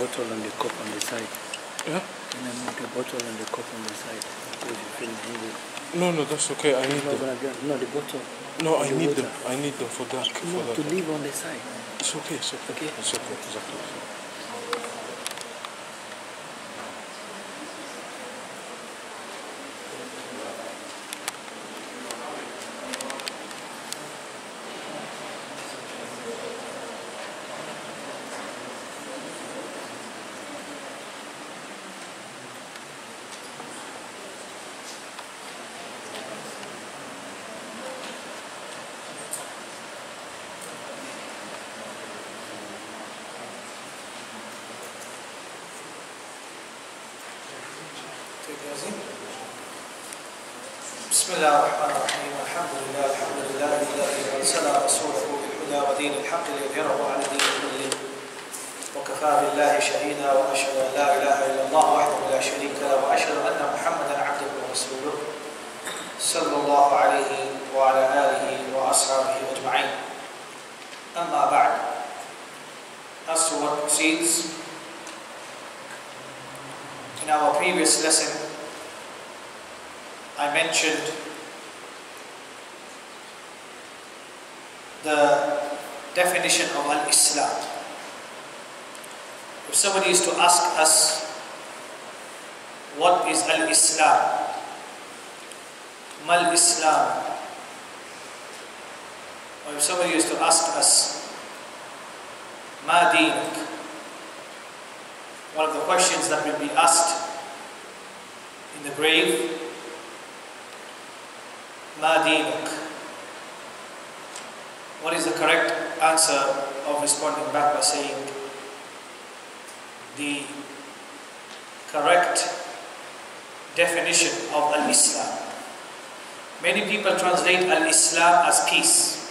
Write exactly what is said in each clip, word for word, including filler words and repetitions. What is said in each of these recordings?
bottle and the cup on the side. Yeah? Can I move the bottle and the cup on the side? Because you feel hungry. No, no, that's okay. I need No, them. no, the bottle. No, I the need water. them. I need them for that. For No, that. to leave on the side. It's okay, it's okay. Okay. It's okay, exactly. بسم الله الرحمن الرحيم الحمد لله الحمد لله الذي أرسل رسوله بالهدى ودين الحق ليظهره على الدين كله وكفى بالله شهيدا وأشهد أن لا إله إلا الله وحده لا شريك له وأشهد أن محمدا عبده ورسوله صلى الله عليه وعلى آله وأصحابه أجمعين. أما بعد, as to what proceeds, in our previous lesson I mentioned the definition of al-Islam. If somebody is to ask us what is al-Islam, mal Islam, or if somebody is to ask us ma deenuk, one of the questions that will be asked in the grave, ma deenuk. What is the correct answer of responding back by saying the correct definition of al-Islam? Many people translate al-Islam as peace.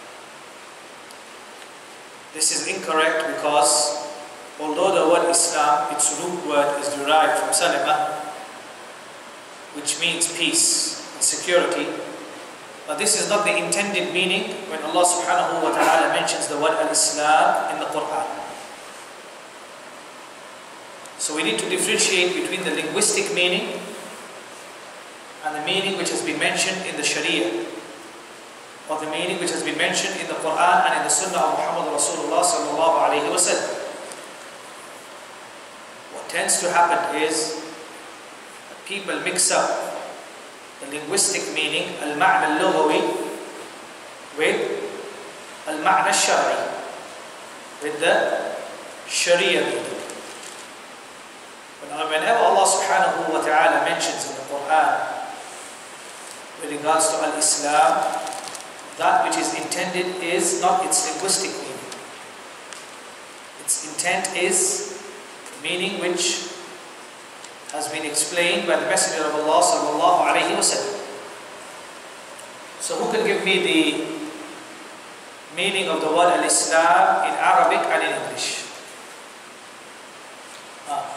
This is incorrect because although the word Islam, its root word is derived from salama, which means peace and security, but this is not the intended meaning when Allah subhanahu wa ta'ala mentions the word al-Islam in the Quran. So we need to differentiate between the linguistic meaning and the meaning which has been mentioned in the Sharia, or the meaning which has been mentioned in the Quran and in the Sunnah of Muhammad Rasulullah sallallahu alayhi wa sallam. What tends to happen is that people mix up the linguistic meaning, al-ma'na al-lughawi, with al-ma'na al-shar'i, with the Sharia meaning. Whenever Allah subhanahu wa ta'ala mentions in the Quran with regards to al-Islam, that which is intended is not its linguistic meaning. Its intent is meaning which has been explained by the Messenger of Allah sallallahu alayhi wa sallam. So who can give me the meaning of the word al-Islam in Arabic and in English? Ah.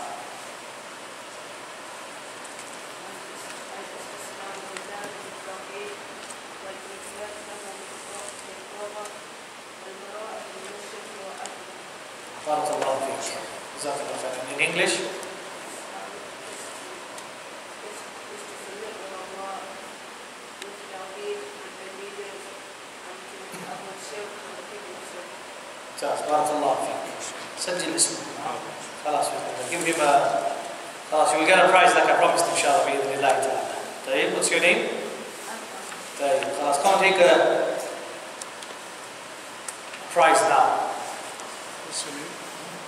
Barakallahu feek. Jazakallahu khairan. In English? بارك الله فيك. سجل اسمه. خلاص give him a خلاص you'll get a prize like I promised إن شاء الله بإذن الله تعالى. طيب, what's your name? طيب, خلاص, come and take a prize now. What's your name?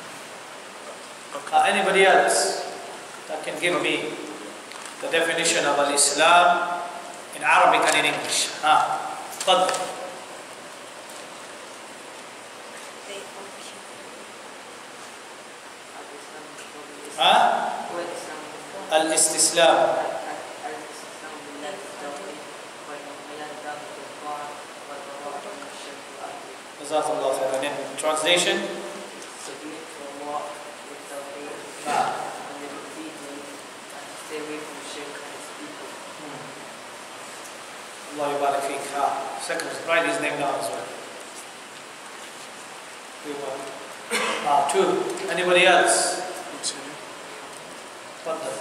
Uh, anybody else that can give me the definition of al-Islam in Arabic and in English? Ah, تفضل. ها؟ الاستسلام. جزاك الله خيرا. In translation? نعم. Allah yubarak feek. Ah, second, write his name down as well. Ah, two. Anybody else? What's your name? Fadl.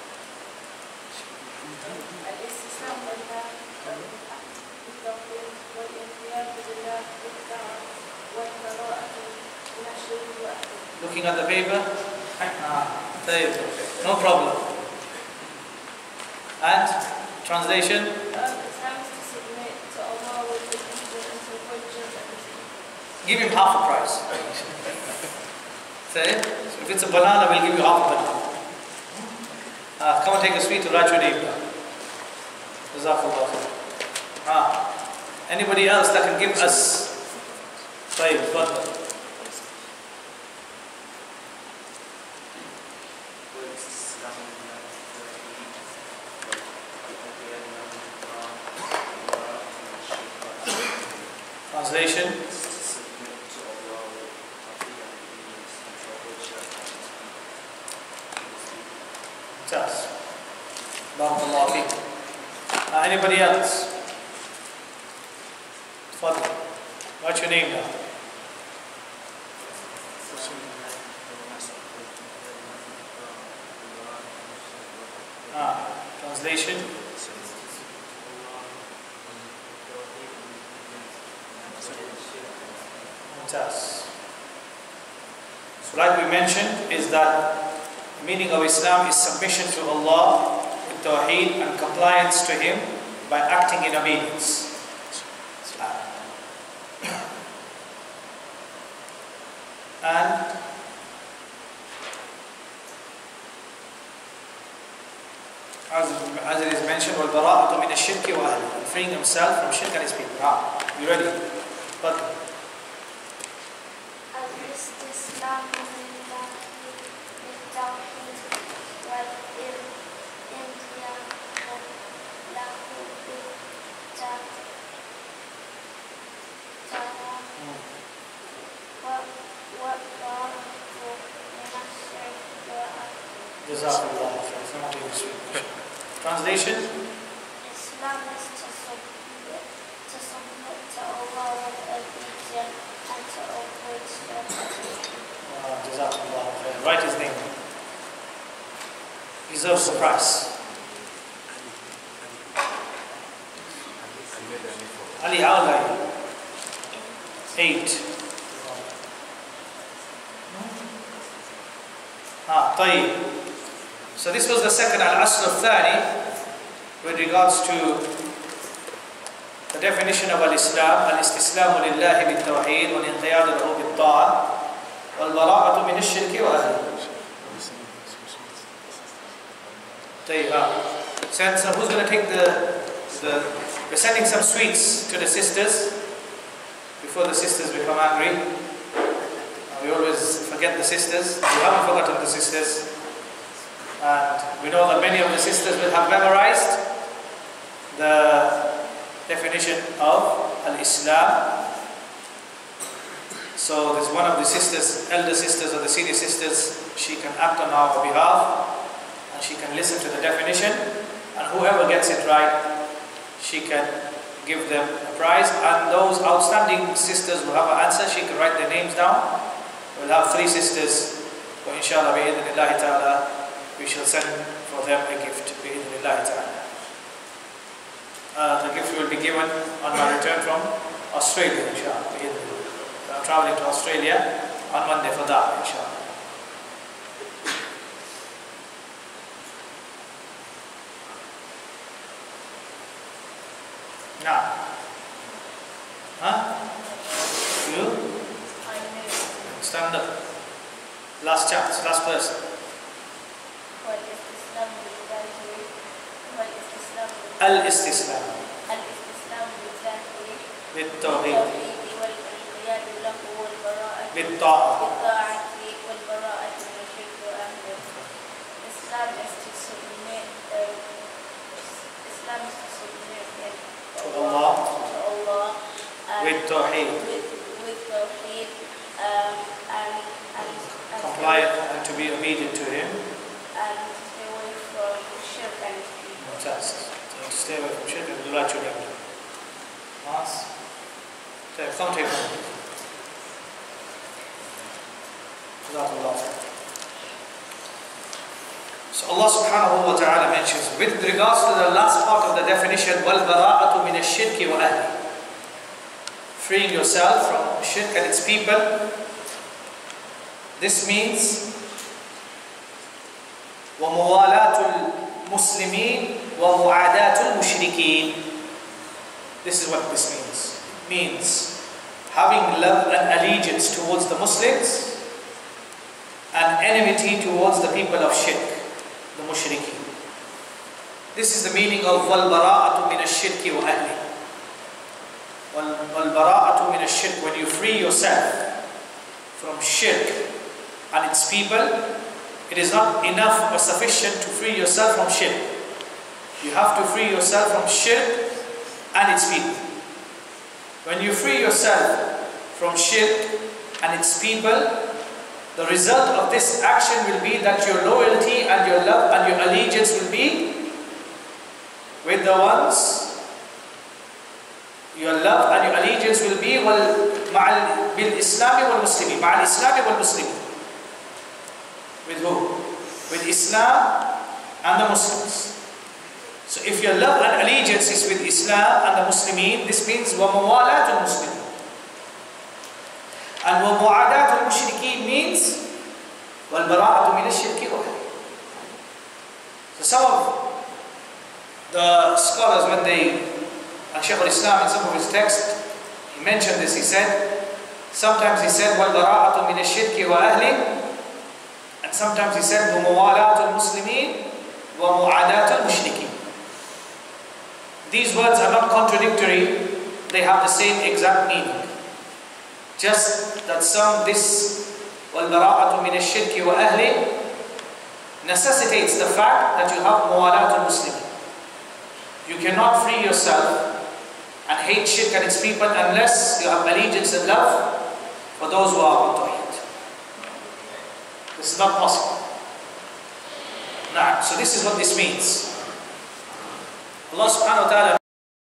الاستسلام لله بالتوحيد والانقياد لله بالطاعة والبراءة من الشرك وأهله. Looking at the paper? Ah, there you go. No problem. And translation? Islam is to submit to Allah with religion and to avoid everything. Give him half a price. Say, so if it's a banana, we'll give you half a banana. Ah, come and take a sweet to write your name down. Jazakallah khair. Ah, anybody else that can give us? Tayyib, fadl. Translation? Yes. Barakallahu feek. Uh, anybody else? Fadl. What's your name now? Ah, translation? Yes. So like we mentioned, is that the meaning of Islam is submission to Allah with tawheed and compliance to Him by acting in obedience. And as, as it is mentioned, وَالْبَرَاءَةُ مِنَ الشِّرْكِ وَأَهْلِهِ, and freeing himself from shirk and his people. Ah, you ready? But الاستسلام لله بالتوحيد والانقياد له بالطاعة والبراءة من الشرك وأهله. Jazakallah. Translation? Islam is to submit to submit to Allah with obedience and to avoid shirk. Ah, Jazakallah. Write his name. Deserves the price. Ali Awlai. Eight. Ah, طيب. So this was the second al-asl al-thani with regards to the definition of al-Islam, al-istislamu lillahi bil-tawheed wal-inqiyad lahu bil-ta'a wal-bara'atu min ash-shirki wa ahlihi. طيب. So who's going to take the, the, we're sending some sweets to the sisters before the sisters become angry. We always forget the sisters. We haven't forgotten the sisters. And we know that many of the sisters will have memorized the definition of al-Islam. So there's one of the sisters, elder sisters or the senior sisters, she can act on our behalf and she can listen to the definition, and whoever gets it right, she can give them a prize. And those outstanding sisters who have an answer, she can write their names down. We'll have three sisters, but inshallah bi'idhnillahi ta'ala, we shall send for them a gift, bi'idhnillahi ta'ala. Uh, the gift will be given on my return from Australia, inshallah, bi'idhnillah. So I'm traveling to Australia on Monday for that, inshallah. Now, huh? You? Stand up. Last chance, last person. والاستسلام لله والاستسلام Al-istislam. الاستسلام لله بالتوحيد. والانقياد له والبراءة بالطاعة. بالطاعة والبراءة من الشرك وأهله. Islam is to submit. Uh, Islam is to submit To Allah. To Allah. and With tawheed. With with tawheed. Um, and and and Comply and to be obedient to Him. and stay away from shirk and people. Just to stay away from shirk and do right to Him. Mas. So, come take one. So Allah subhanahu wa ta'ala mentions, with regards to the last part of the definition, وَالْبَرَاءَةُ مِنَ الشِّرْكِ وَأَهْلِ, freeing yourself from shirk and its people. This means وَمُوَالَاةُ الْمُسْلِمِينَ وَمُعَادَاةُ الْمُشْرِكِينَ. This is what this means. It means having love and allegiance towards the Muslims and enmity towards the people of shirk, the mushrikeen. This is the meaning of وَالْبَرَاءَةُ مِنَ الشِّرْكِ وَأَهْلِ. وَالْبَرَاءَةُ مِنَ الشِّرْكِ, when you free yourself from shirk and its people. It is not enough or sufficient to free yourself from shirk. You have to free yourself from shirk and its people. When you free yourself from shirk and its people, the result of this action will be that your loyalty and your love and your allegiance will be with the ones, your love and your allegiance will be bil-Islami wal-Muslimin, ma'al-Islami wal-Muslimin. With who? With Islam and the Muslims. So if your love and allegiance is with Islam and the Muslimin, this means وَمُوَالَاةُ الْمُسْلِمِينَ. And وَمُعَادَاةُ الْمُشْرِكِينَ means وَالْبَرَاءَةُ مِنَ الشِّرْكِ وَالْكُفْرِ. So some of the scholars, when they, and Shaykh al-Islam in some of his texts, he mentioned this, he said, sometimes he said وَالْبَرَاءَةُ مِنَ الشِّرْكِ وَأَهْلِهِ, and sometimes he said وَمُوَالَاةُ الْمُسْلِمِينَ وَمُعَادَاةُ الْمُشْرِكِينَ. These words are not contradictory, they have the same exact meaning. Just that some, this وَالْبَرَاءَةُ مِنَ الشِّرْكِ وَأَهْلِهِ necessitates the fact that you have muwalatul muslimin. You cannot free yourself and hate shirk and its people unless you have allegiance and love for those who are on tawheed. This is not possible. Nah, so this is what this means. Allah subhanahu wa ta'ala